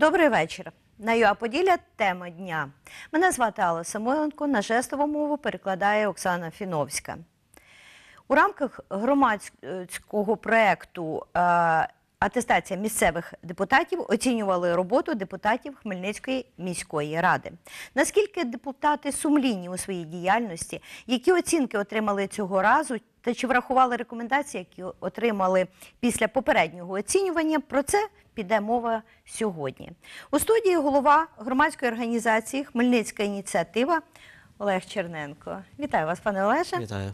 Добрий вечір. На ЮА Поділля тема дня. Мене звати Алла Самойленко, на жестову мову перекладає Оксана Фіновська. У рамках громадського проєкту «Атестація місцевих депутатів» оцінювали роботу депутатів Хмельницької міської ради. Наскільки депутати сумлінні у своїй діяльності, які оцінки отримали цього разу, та чи врахували рекомендації, які отримали після попереднього оцінювання, про це піде мова сьогодні. У студії голова громадської організації «Хмельницька ініціатива» Олег Черненко. Вітаю вас, пане Олеже. Вітаю.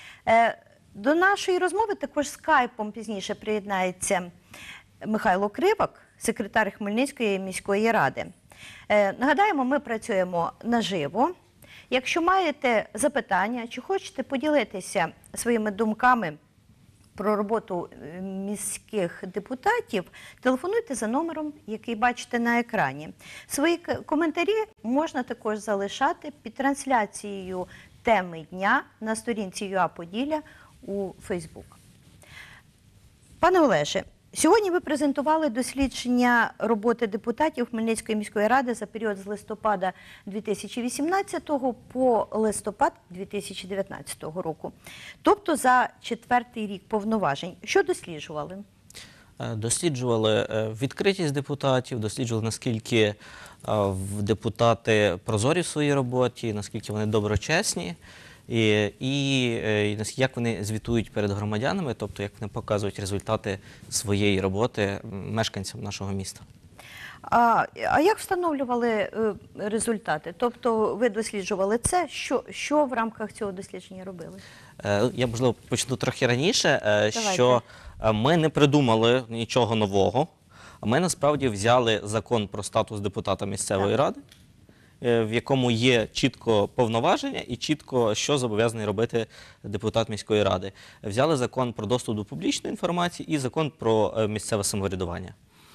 До нашої розмови також скайпом пізніше приєднається Михайло Кривак, секретар Хмельницької міської ради. Нагадаємо, ми працюємо наживо. Якщо маєте запитання, чи хочете поділитися своїми думками про роботу міських депутатів, телефонуйте за номером, який бачите на екрані. Свої коментарі можна також залишати під трансляцією теми дня на сторінці ЮА Поділля у Фейсбук. Пане Олеже, сьогодні ви презентували дослідження роботи депутатів Хмельницької міської ради за період з листопада 2018 по листопад 2019 року. Тобто за четвертий рік повноважень. Що досліджували? Досліджували відкритість депутатів, досліджували, наскільки депутати прозорі в своїй роботі, наскільки вони доброчесні, і як вони звітують перед громадянами, тобто як вони показують результати своєї роботи мешканцям нашого міста. А як встановлювали результати? Тобто ви досліджували це, що в рамках цього дослідження робили? Я, можливо, почну трохи раніше, Давайте. що ми не придумали нічого нового. Ми насправді взяли закон про статус депутата місцевої ради, в якому є чітко повноваження і чітко, що зобов'язаний робити депутат міської ради. Взяли закон про доступ до публічної інформації і закон про місцеве самоврядування.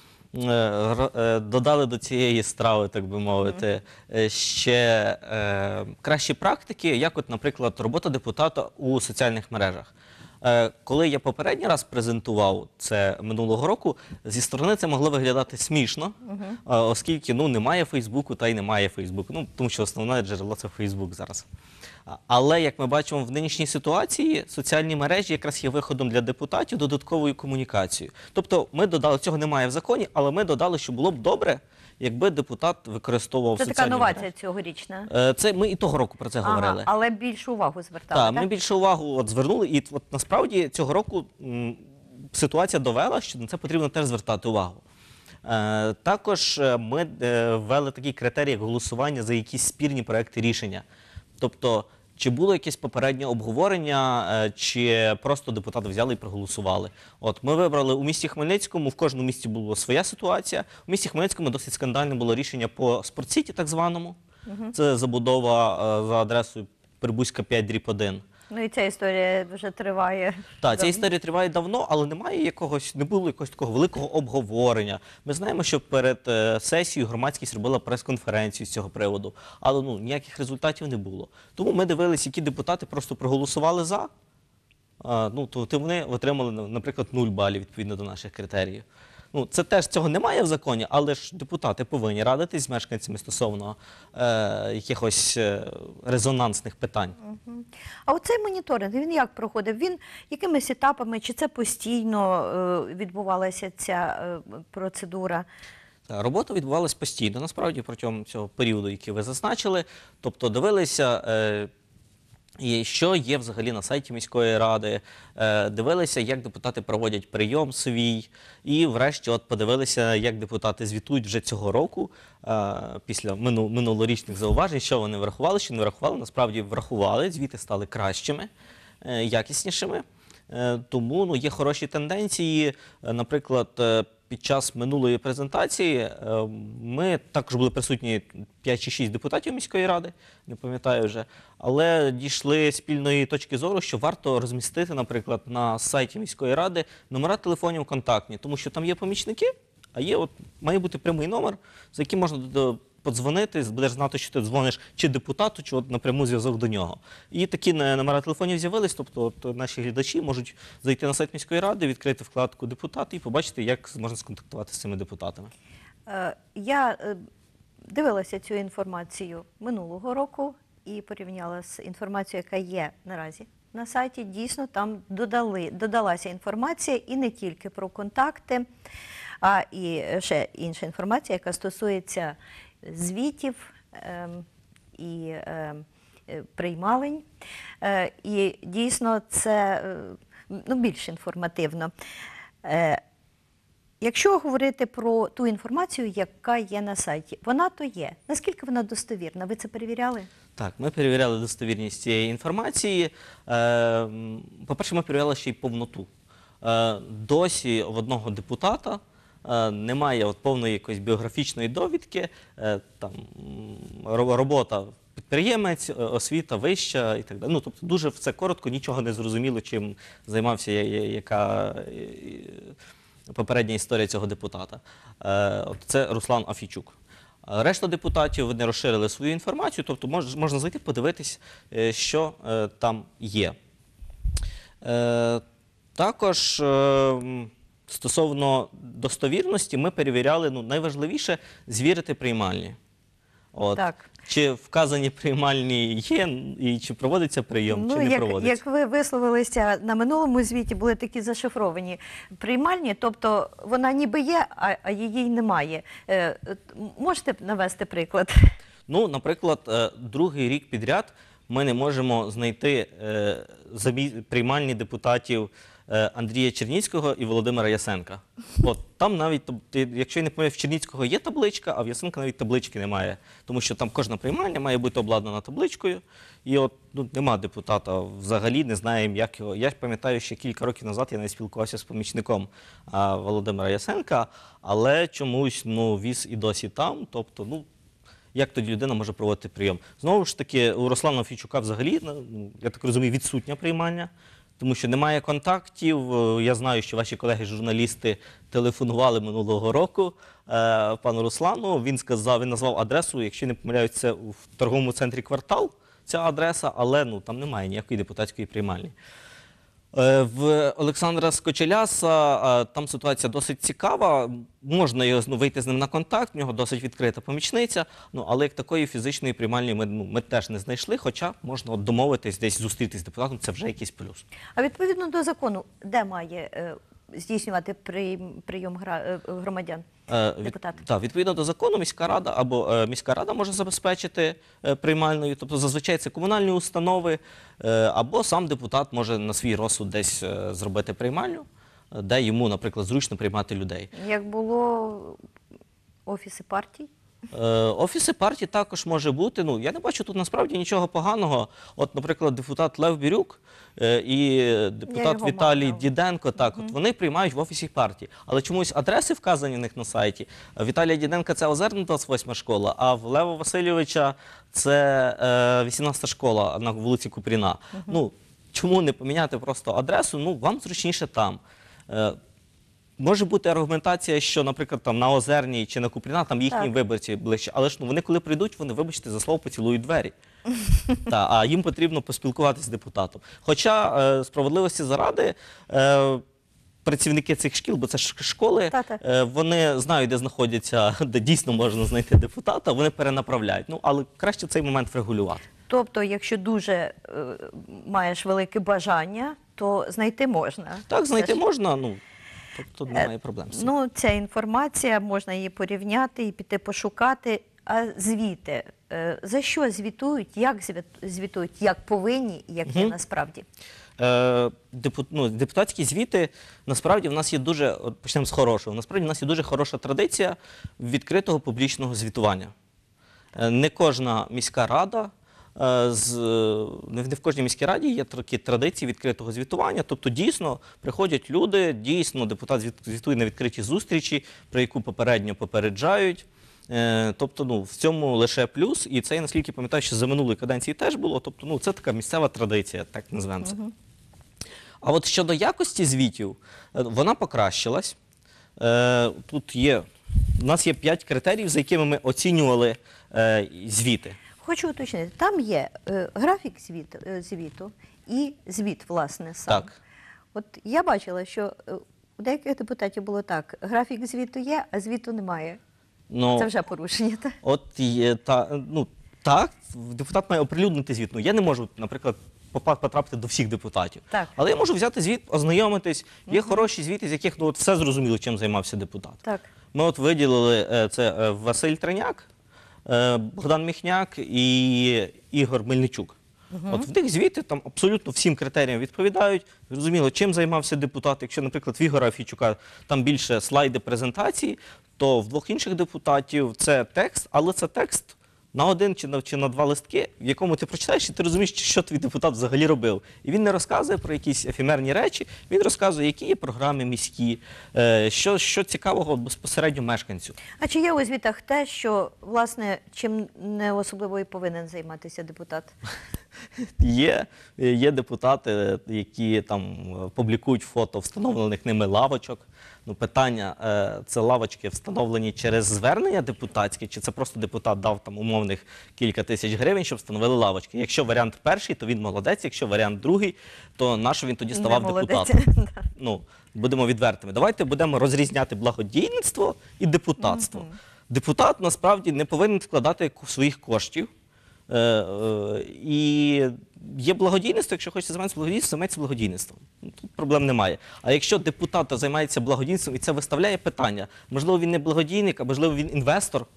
Додали до цієї страви, так би мовити, ще кращі практики, як от, наприклад, робота депутата у соціальних мережах. Коли я попередній раз презентував це минулого року, зі сторони це могло виглядати смішно, оскільки немає Фейсбуку та й немає Фейсбуку, тому що основне джерело – це Фейсбук зараз. Але, як ми бачимо, в нинішній ситуації соціальні мережі якраз є виходом для депутатів додатковою комунікацією. Тобто ми додали, цього немає в законі, але ми додали, що було б добре, якби депутат використовував соціальні мережі. Це така новація цьогорічна? Це ми і того року про це говорили. Але більшу увагу звертали, так? Так, ми більше увагу звернули, і насправді цього року ситуація довела, що на це потрібно теж звертати увагу. Також ми ввели такий критерій, як голосування за якісь спірні проекти рішення. Тобто, чи було якесь попереднє обговорення, чи просто депутати взяли і проголосували. Ми вибрали у місті Хмельницькому, в кожному місті була своя ситуація. У місті Хмельницькому досить скандальне було рішення по Спортсіті, так званому. Це забудова за адресою Прибузька 5/1. І ця історія вже триває. Так, ця історія триває давно, але не було якогось такого великого обговорення. Ми знаємо, що перед сесією громадськість робила прес-конференцію з цього приводу, але ніяких результатів не було. Тому ми дивилися, які депутати просто проголосували «за», то вони отримали, наприклад, 0 балів відповідно до наших критеріїв. Це теж цього немає в законі, але ж депутати повинні радитись з мешканцями стосовно якихось резонансних питань. А оцей моніторинг, він як проходив? Він якимись етапами, чи це постійно відбувалася ця процедура? Робота відбувалася постійно, насправді, протягом цього періоду, який ви зазначили. Тобто дивилися, що є взагалі на сайті міської ради, дивилися, як депутати проводять прийом свій, і врешті подивилися, як депутати звітують вже цього року, після минулорічних зауважень, що вони врахували, що не врахували. Насправді врахували, звіти стали кращими, якіснішими. Тому є хороші тенденції. Наприклад, під час минулої презентації ми також були присутні 5 чи 6 депутатів міської ради, не пам'ятаю вже, але дійшли спільної точки зору, що варто розмістити, наприклад, на сайті міської ради номера телефонів контактні, тому що там є помічники, а має бути прямий номер, за яким можна подзвонити, будеш знати, що ти дзвониш чи депутату, чи напряму зв'язок до нього. І такі номера телефонів з'явились, тобто наші глядачі можуть зайти на сайт міської ради, відкрити вкладку «Депутати» і побачити, як можна сконтактувати з цими депутатами. Я дивилася цю інформацію минулого року і порівняла з інформацією, яка є наразі на сайті. Дійсно, там додалася інформація і не тільки про контакти, а і ще інша інформація, яка стосується звітів і приймалень. І дійсно це більш інформативно. Якщо говорити про ту інформацію, яка є на сайті, вона то є. Наскільки вона достовірна? Ви це перевіряли? Так, ми перевіряли достовірність цієї інформації. По-перше, ми перевіряли ще й повноту. Досі в одного депутата немає повної якоїсь біографічної довідки, там, робота підприємець, освіта вища і так далі. Ну, тобто дуже все коротко, нічого не зрозуміло, чим займався яка попередня історія цього депутата. Це Руслан Афійчук. Решта депутатів не розширили свою інформацію, тобто можна зайти, подивитись, що там є. Також стосовно достовірності ми перевіряли, найважливіше – звірити приймальні. Так. Чи вказані приймальні є, і чи проводиться прийом, чи не проводиться. Як ви висловилися, на минулому звіті були такі зашифровані приймальні, тобто вона ніби є, а її й немає. Можете навести приклад? Наприклад, другий рік підряд ми не можемо знайти приймальні депутатів Андрія Черніцького і Володимира Ясенка. Там навіть, якщо я не пам'ятаю, в Черніцького є табличка, а в Ясенка навіть таблички немає. Тому що там кожна приймальня має бути обладнана табличкою. І нема депутата взагалі, не знаємо, як його. Я пам'ятаю, ще кілька років назад я не спілкувався з помічником Володимира Ясенка, але чомусь віз і досі там. Тобто, як тоді людина може проводити прийом? Знову ж таки, у Руслана Афійчука взагалі, я так розумію, відсутня приймальня. Тому що немає контактів. Я знаю, що ваші колеги-журналісти телефонували минулого року пану Руслану. Він назвав адресу, якщо не помиляюсь, це в торговому центрі «Квартал» ця адреса, але там немає ніякої депутатської приймальні. В Олександра Скочеляса там ситуація досить цікава. Можна вийти з ним на контакт, в нього досить відкрита помічниця, але як такої фізичної приймальні ми теж не знайшли, хоча можна домовитись, десь зустрітись з депутатом, це вже якийсь плюс. А відповідно до закону, де має здійснювати прийом громадян депутат? Так, відповідно до закону міська рада або міська рада може забезпечити приймальною, тобто зазвичай це комунальні установи, або сам депутат може на свій розсуд десь зробити приймальню, де йому, наприклад, зручно приймати людей. Як було офіси партій? Офіси партій також може бути. Я не бачу тут насправді нічого поганого. Наприклад, депутат Лев Бірюк і депутат Віталій Діденко, вони приймають в офісі партії. Але чомусь адреси вказані в них на сайті. Віталія Діденка – це Озерна 28 школа, а в Лева Васильовича – це 18 школа на вулиці Купріна. Чому не поміняти просто адресу? Вам зручніше там. Може бути аргументація, що, наприклад, на Озерній чи на Купріна там їхні виборці ближче. Але ж вони, коли прийдуть, вони, вибачте, за слово поцілують двері. А їм потрібно поспілкуватися з депутатом. Хоча, справедливості заради, працівники цих шкіл, бо це ж школи, вони знають, де знаходяться, де дійсно можна знайти депутата, вони перенаправляють. Але краще цей момент врегулювати. Тобто, якщо дуже маєш велике бажання, то знайти можна? Так, знайти можна, Тут немає проблем. Ця інформація, можна її порівняти і піти пошукати. А звіти? За що звітують, як звітують, як повинні і як є насправді? Депутатські звіти, насправді, в нас є дуже, почнемо з хорошого, насправді в нас є дуже хороша традиція відкритого публічного звітування. Не кожна міська рада, не в кожній міській раді є такі традиції відкритого звітування. Тобто, дійсно, приходять люди, дійсно, депутат звітує на відкритій зустрічі, про яку попередньо попереджають. Тобто, в цьому лише плюс. І це, я наскільки пам'ятаю, що за минулої каденції теж було. Тобто, це така місцева традиція, так назвемо це. А от щодо якості звітів, вона покращилась. У нас є 5 критеріїв, за якими ми оцінювали звіти. Хочу уточнити, там є графік звіту і звіт, власне, сам. Так. От я бачила, що у деяких депутатів було так, графік звіту є, а звіту немає. Ну, Це вже порушення, так? от так, депутат має оприлюднити звіт. Ну, я не можу, наприклад, потрапити до всіх депутатів. Так. Але я можу взяти звіт, ознайомитись. Є хороші звіти, з яких все зрозуміло, чим займався депутат. Так. Ми от виділили це Василь Траняк, Богдан Міхняк і Ігор Мельничук. От в них звіти там абсолютно всім критеріям відповідають. Зрозуміло, чим займався депутат. Якщо, наприклад, в Ігора Фійчука там більше слайди презентації, то в двох інших депутатів це текст, але це текст на один чи на два листки, в якому ти прочитаєш і ти розумієш, що твій депутат взагалі робив. І він не розказує про якісь ефемерні речі, він розказує, які є програми міські, що цікавого безпосередньо мешканцю. А чи є у звітах те, що, власне, чим не особливо і повинен займатися депутат? Є депутати, які там публікують фото встановлених ними лавочок. Ну, питання, це лавочки встановлені через звернення депутатське, чи це просто депутат дав там умовних кілька тисяч гривень, щоб встановили лавочки. Якщо варіант перший, то він молодець, якщо варіант другий, то нащо він тоді ставав Не молодець. депутатом? Ну, будемо відвертими. Давайте будемо розрізняти благодійництво і депутатство. Депутат, насправді, не повинен вкладати своїх коштів. І є благодійництво, якщо хочете займатися благодійництвом, займається благодійництвом. Тут проблем немає. А якщо депутат займається благодійництвом і це виставляє питання, можливо, він не благодійник, а можливо, він інвестор.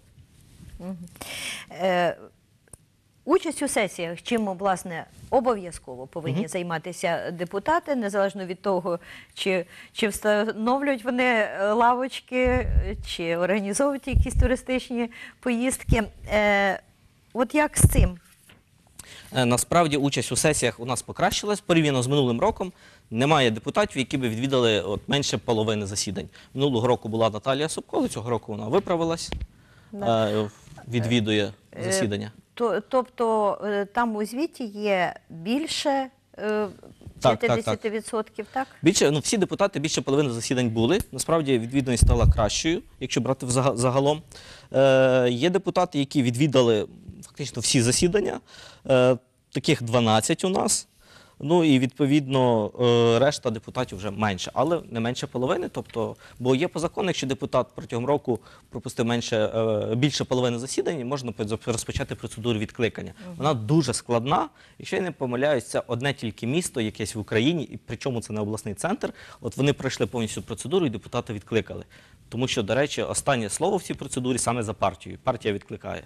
Участь у сесіях, чим, власне, обов'язково повинні займатися депутати, незалежно від того, чи встановлюють вони лавочки, чи організовують якісь туристичні поїздки. От як з цим? Насправді, участь у сесіях у нас покращилась порівняно з минулим роком. Немає депутатів, які би відвідали менше половини засідань. Минулого року була Наталія Собко, цього року вона виправилась, відвідує засідання. Тобто там у звіті є більше 50%, так? Більше, всі депутати більше половини засідань були. Насправді відвідуваність стала кращою, якщо брати загалом. Є депутати, які відвідали фактично всі засідання, таких 12 у нас. Ну і відповідно решта депутатів вже менше, але не менше половини. Тобто, бо є по закону, якщо депутат протягом року пропустив більше половини засідань, можна розпочати процедуру відкликання. Вона дуже складна. Якщо я не помиляюсь, це одне тільки місто, якесь в Україні, і причому це не обласний центр. От вони пройшли повністю процедуру і депутата відкликали. Тому що, до речі, останнє слово в цій процедурі саме за партією. Партія відкликає.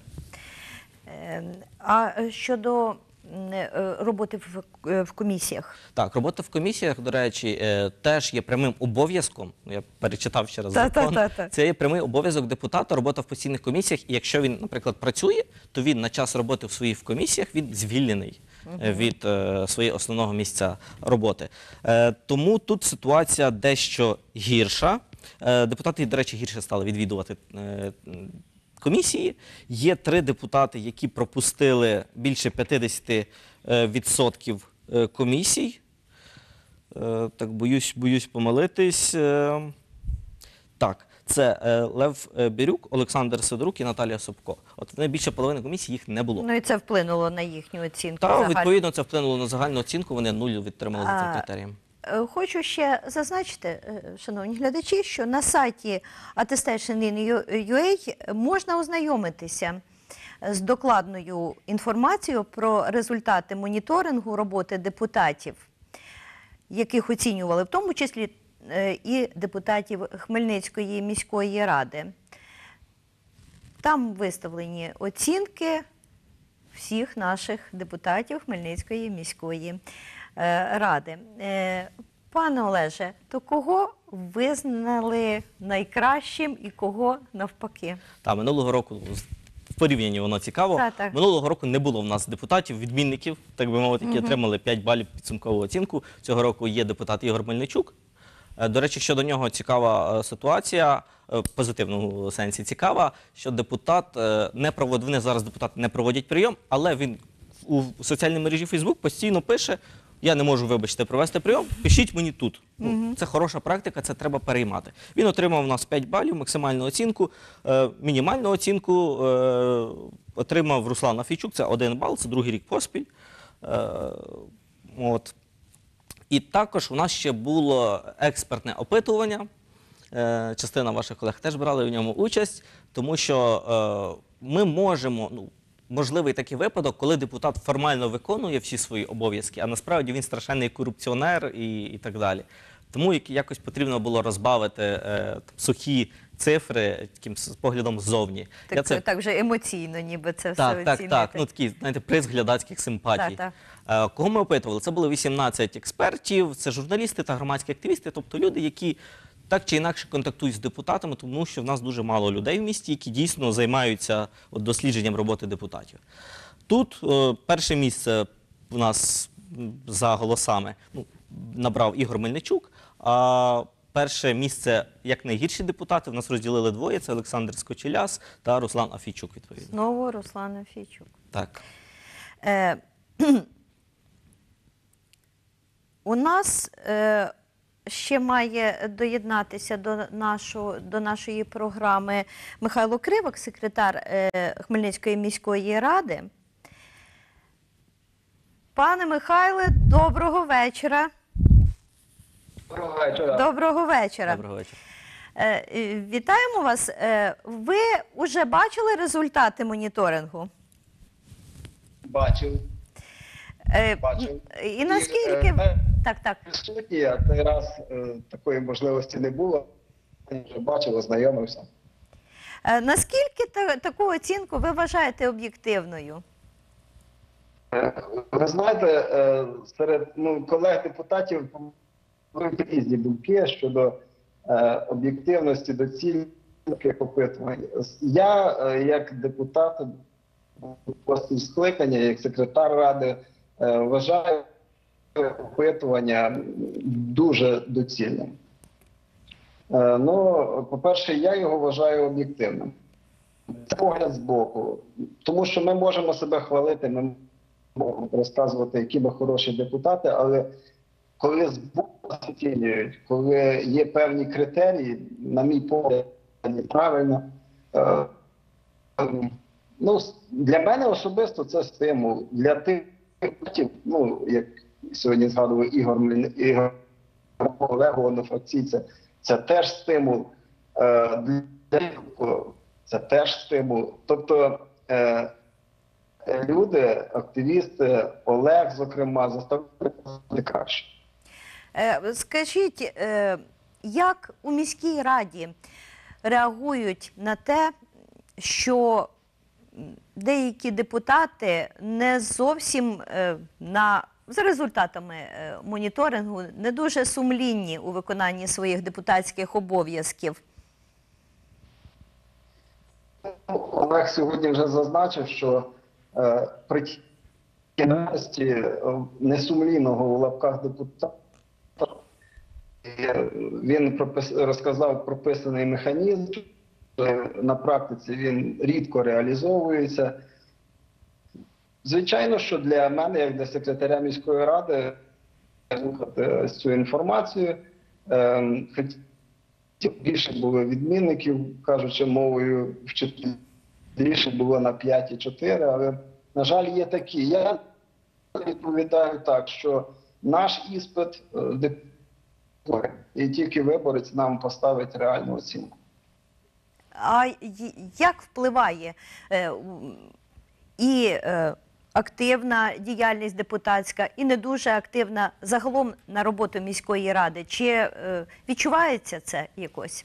А щодо роботи в комісіях? Так, робота в комісіях, до речі, теж є прямим обов'язком. Я перечитав ще раз закон. Це є прямий обов'язок депутата, робота в постійних комісіях. І якщо він, наприклад, працює, то він на час роботи в своїх комісіях він звільнений від своєї основного місця роботи. Тому тут ситуація дещо гірша. Депутати, до речі, гірше стали відвідувати комісії. Є 3 депутати, які пропустили більше 50% комісій. Так, боюсь помилитись. Так, це Лев Бірюк, Олександр Сидорук і Наталія Собко. От більше половини комісій їх не було. Ну і це вплинуло на їхню оцінку. Так, відповідно, це вплинуло на загальну оцінку, вони 0 відтримали за цим критерієм. Хочу ще зазначити, шановні глядачі, що на сайті attestation.in.ua можна ознайомитися з докладною інформацією про результати моніторингу роботи депутатів, яких оцінювали, в тому числі і депутатів Хмельницької міської ради. Там виставлені оцінки всіх наших депутатів Хмельницької міської ради. Пане Олеже, то кого визнали найкращим і кого навпаки? Так, минулого року, в порівнянні воно цікаво, минулого року не було в нас депутатів, відмінників, так би мовити, які отримали 5 балів підсумкову оцінку. Цього року є депутат Ігор Мельничук. До речі, щодо нього цікава ситуація, в позитивному сенсі цікава, що депутат вони зараз депутати не проводять прийом, але він у соціальній мережі Facebook постійно пише: я не можу, вибачте, провести прийом, пишіть мені тут. Це хороша практика, це треба переймати. Він отримав у нас 5 балів, максимальну оцінку, мінімальну оцінку отримав Руслан Афійчук, це 1 бал, це другий рік поспіль. І також у нас ще було експертне опитування, частина ваших колег теж брали в ньому участь, тому що ми можемо, ну, можливий такий випадок, коли депутат формально виконує всі свої обов'язки, а насправді він страшенний корупціонер і так далі. Тому якось потрібно було розбавити сухі цифри таким поглядом ззовні. Так вже емоційно ніби це все Так, оцінити. ну такий, знаєте, приз глядацьких симпатій. Кого ми опитували? Це було 18 експертів, це журналісти та громадські активісти, тобто люди, які так чи інакше контактують з депутатами, тому що в нас дуже мало людей в місті, які дійсно займаються дослідженням роботи депутатів. Тут перше місце у нас за голосами набрав Ігор Мельничук, а перше місце, як найгірші депутати, в нас розділили двоє, це Олександр Скочеляс та Руслан Афійчук, відповідно. Знову Руслан Афійчук. Так. У нас ще має доєднатися до нашої програми Михайло Кривак, секретар Хмельницької міської ради. Пане Михайле, доброго вечора. Доброго вечора. Доброго вечора. Доброго вечора. Вітаємо вас. Ви вже бачили результати моніторингу? Бачив. Бачив. І наскільки... Так. Присутні, а цей раз такої можливості не було. Я вже бачив, ознайомився. Наскільки таку оцінку ви вважаєте об'єктивною? Ви знаєте, серед колег-депутатів різні думки щодо об'єктивності, доцільних опитувань. Я, як депутат скликання, як секретар ради, вважаю опитування дуже доцільним. По-перше, я його вважаю об'єктивним. Це погляд збоку. Тому що ми можемо себе хвалити, ми можемо розказувати, які ми хороші депутати, але коли збоку оцінюють, коли є певні критерії, на мій погляд, неправильно, для мене особисто це стимул. Для тих, як сьогодні згадував Ігор Олегу, однофракційця, це теж стимул. Це теж стимул. Тобто люди, активісти, Олег, зокрема, заставляють краще. Скажіть, як у міській раді реагують на те, що деякі депутати не зовсім за результатами моніторингу не дуже сумлінні у виконанні своїх депутатських обов'язків? Олег сьогодні вже зазначив, що при кінності несумлінного у лапках депутата він розказав прописаний механізм, що на практиці він рідко реалізовується. Звичайно, що для мене, як для секретаря міської ради, слухати цю інформацію, хотів більше було відмінників, кажучи мовою, вчителів більше було на 5,4, але, на жаль, є такі. Я відповідаю так, що наш іспит і тільки виборець нам поставить реальну оцінку. А як впливає і активна діяльність депутатська, і не дуже активна загалом на роботу міської ради? Чи відчувається це якось?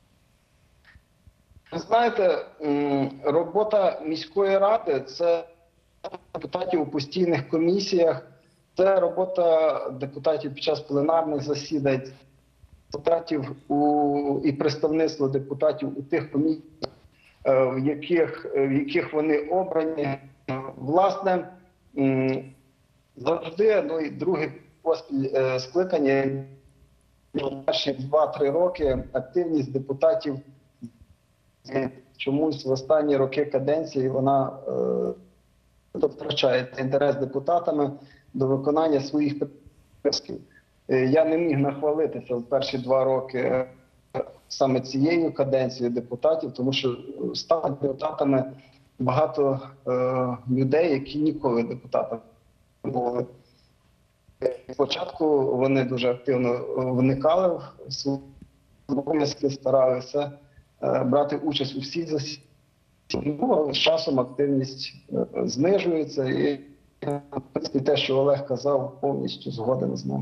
Ви знаєте, робота міської ради – це депутатів у постійних комісіях, це робота депутатів під час пленарних засідань, депутатів і представництво депутатів у тих комісіях, в яких вони обрані. Власне, завжди, і друге поспіль скликання, перші 2-3 роки активність депутатів чомусь в останні роки каденції вона втрачає інтерес депутатами до виконання своїх обов'язків. Я не міг нахвалитися в перші 2 роки саме цією каденцією депутатів, тому що стали депутатами багато людей, які ніколи депутатами не були. Спочатку вони дуже активно вникали в свою обов'язки, старалися брати участь у всіх засіданнях. Ну, але з часом активність знижується, і в принципі, те, що Олег казав, повністю згоден з ним.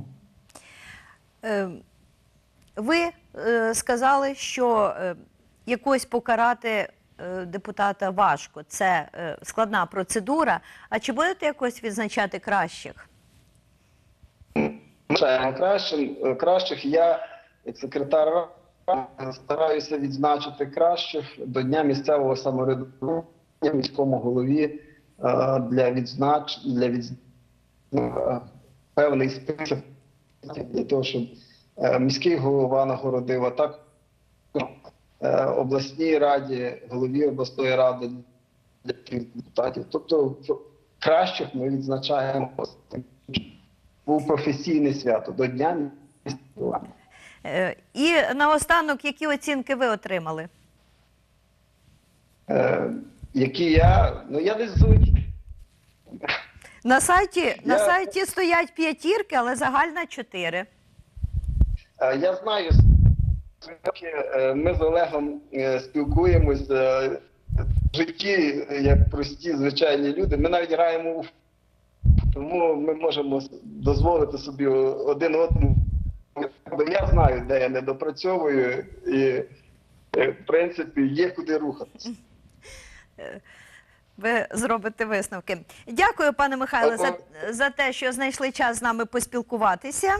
Ви сказали, що якось покарати депутата важко. Це складна процедура. А чи будете якось відзначати кращих? Кращих я, як секретар ради, стараюся відзначити кращих до Дня місцевого самоврядування міському голові для певний список для того, щоб міський голова нагородив, а так обласній раді, голові обласної ради для депутатів. Тобто кращих ми відзначаємо. Був професійне свято до Дня міського. І наостанок, які оцінки ви отримали? Які я? Ну, я десь зовні. На сайті стоять 5, але загальна 4. Я знаю, ми з Олегом спілкуємось в житті, як прості, звичайні люди. Ми навіть граємо у тому ми можемо дозволити собі один одному. Я знаю, де я не допрацьовую, і, в принципі, є куди рухатися. Ви зробите висновки. Дякую, пане Михайле, за те, що знайшли час з нами поспілкуватися.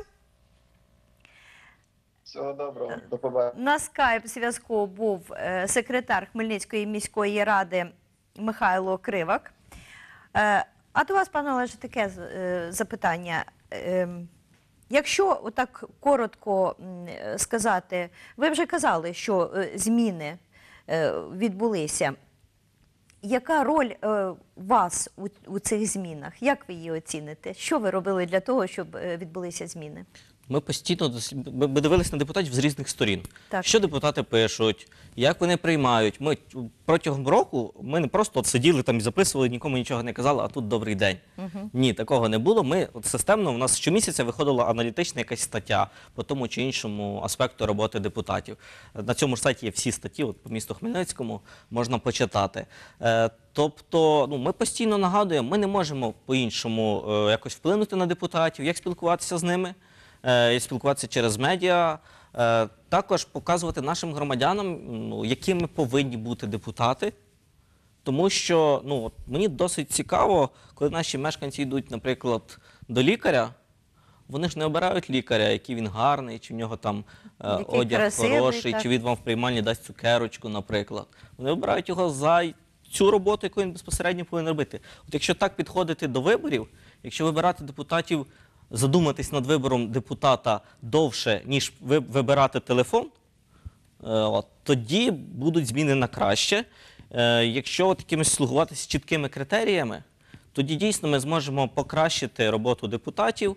Всього доброго, до побачення. На скайп-зв'язку був секретар Хмельницької міської ради Михайло Кривак. А до вас, пане Олеже, таке запитання. Якщо отак коротко сказати, ви вже казали, що зміни відбулися. Яка роль вас у цих змінах? Як ви її оціните? Що ви робили для того, щоб відбулися зміни? Ми постійно ми дивилися на депутатів з різних сторін. Так. Що депутати пишуть, як вони приймають. Ми протягом року ми не просто от сиділи там і записували, нікому нічого не казали, а тут добрий день. Ні, такого не було. Ми от системно, у нас щомісяця виходила аналітична якась стаття по тому чи іншому аспекту роботи депутатів. На цьому ж сайті є всі статті, от по місту Хмельницькому можна почитати. Тобто, ми постійно нагадуємо, ми не можемо по-іншому якось вплинути на депутатів, як спілкуватися з ними. Спілкуватися через медіа, також показувати нашим громадянам, якими повинні бути депутати. Тому що мені досить цікаво, коли наші мешканці йдуть, наприклад, до лікаря, вони ж не обирають лікаря, який він гарний, чи в нього там одяг красивий, хороший, так. чи він вам в приймальні дасть цукерочку, наприклад. Вони обирають його за цю роботу, яку він безпосередньо повинен робити. От якщо так підходити до виборів, якщо вибирати депутатів, задуматись над вибором депутата довше, ніж вибирати телефон, тоді будуть зміни на краще. Якщо якимось слугуватися чіткими критеріями, тоді дійсно ми зможемо покращити роботу депутатів.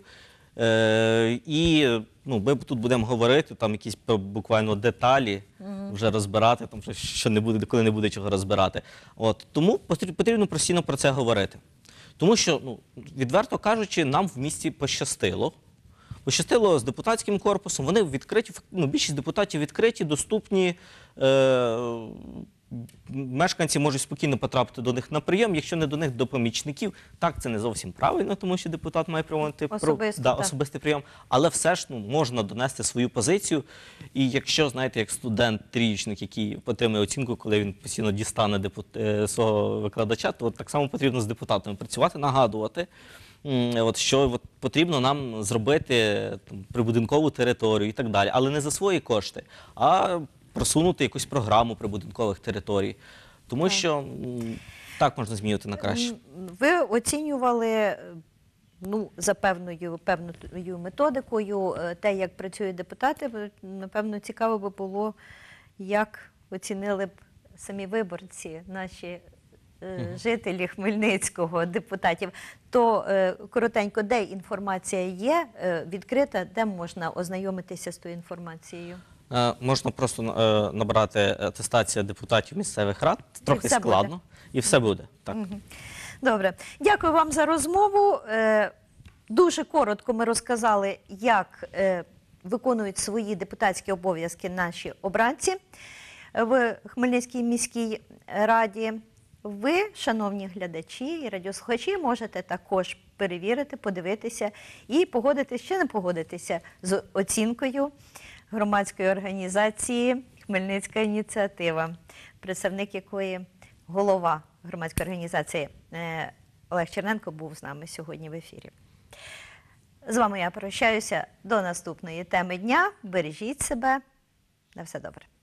І ми тут будемо говорити, там якісь буквально деталі вже розбирати, там що не буде, коли не буде чого розбирати. Тому потрібно постійно про це говорити. Тому що, відверто кажучи, нам в місті пощастило. Пощастило з депутатським корпусом, вони відкриті, більшість депутатів відкриті, доступні, мешканці можуть спокійно потрапити до них на прийом, якщо не до них, до помічників. Так, це не зовсім правильно, тому що депутат має проводити особистий прийом, але все ж можна донести свою позицію. І якщо, знаєте, як студент-трієчник, який отримує оцінку, коли він постійно дістане свого викладача, то так само потрібно з депутатами працювати, нагадувати, що потрібно нам зробити прибудинкову територію і так далі, але не за свої кошти, а просунути якусь програму прибудинкових територій. Тому що так можна змінювати на краще. Ви оцінювали за певною методикою те, як працюють депутати. Напевно, цікаво би було, як оцінили б самі виборці, наші жителі Хмельницького, депутатів. То коротенько, де інформація є відкрита, де можна ознайомитися з тою інформацією? Можна просто набрати атестація депутатів місцевих рад, трохи складно, і все буде. Так. Добре. Дякую вам за розмову. Дуже коротко ми розказали, як виконують свої депутатські обов'язки наші обранці в Хмельницькій міській раді. Ви, шановні глядачі і радіослухачі, можете також перевірити, подивитися і погодитися чи не погодитися з оцінкою громадської організації «Хмельницька ініціатива», представник якої голова громадської організації Олег Черненко був з нами сьогодні в ефірі. З вами я прощаюся до наступної теми дня. Бережіть себе. На все добре.